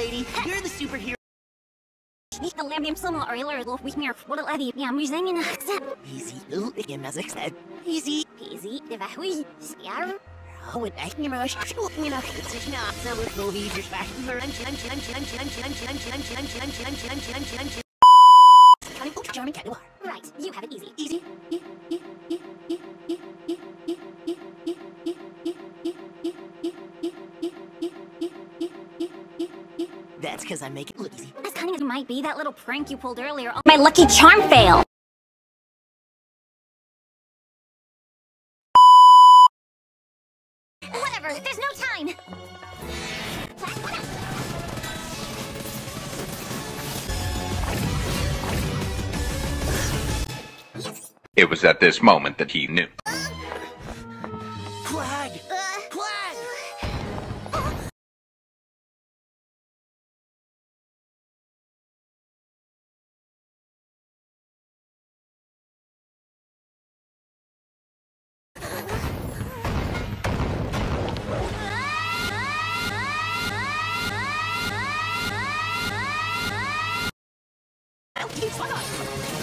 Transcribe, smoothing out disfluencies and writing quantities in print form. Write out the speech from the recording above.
lady. You're the superhero. Niet de lamp zomaar eerder geloof ik meer voor de lady. Ja, maar zijn je Easy. Ooh, ik heb mazig said. Easy. Easy, de weg hoe scaar. Oh, en echt niet meer als je nog. Het is not zo'n movie. Dus vaak maar charming cat. Right, you have it easy. Easy. That's because I make it look easy. As cunning as you might be, that little prank you pulled earlier. My lucky charm fail. Whatever, there's no time. It was at this moment that he knew. Flag! Flag! Why not?